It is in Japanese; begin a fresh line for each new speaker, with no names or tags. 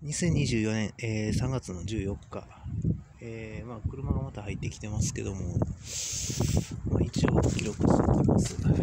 2024年、3月の14日、車がまた入ってきてますけども、一応記録しておきます。